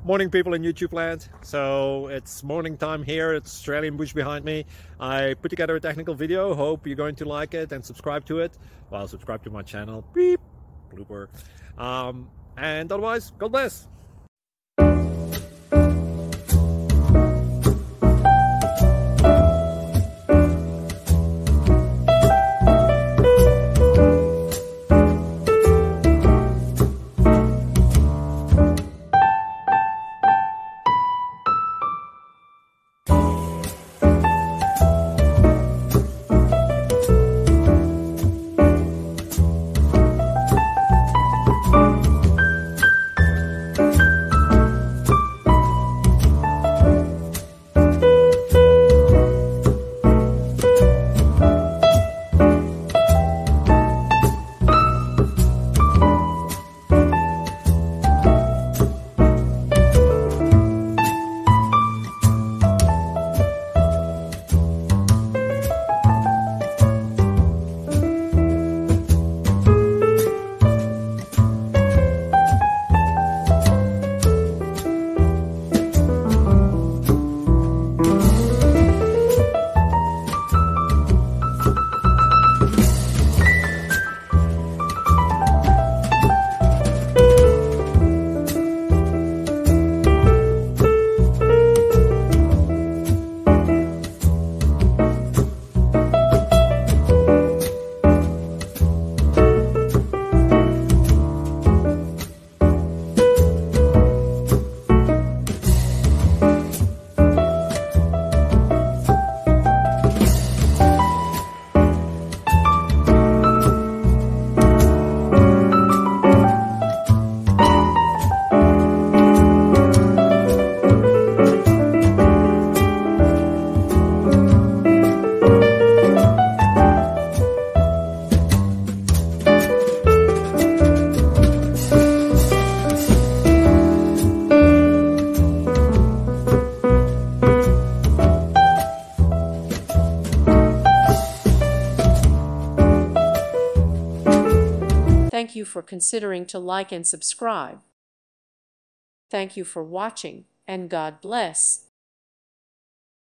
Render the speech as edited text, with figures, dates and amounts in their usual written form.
Morning, people in YouTube land. So it's morning time here. It's Australian bush behind me. I put together a technical video. Hope you're going to like it and subscribe to it. Well, subscribe to my channel. Beep. Blooper. And otherwise, God bless. Thank you for considering to like and subscribe. Thank you for watching, and God bless.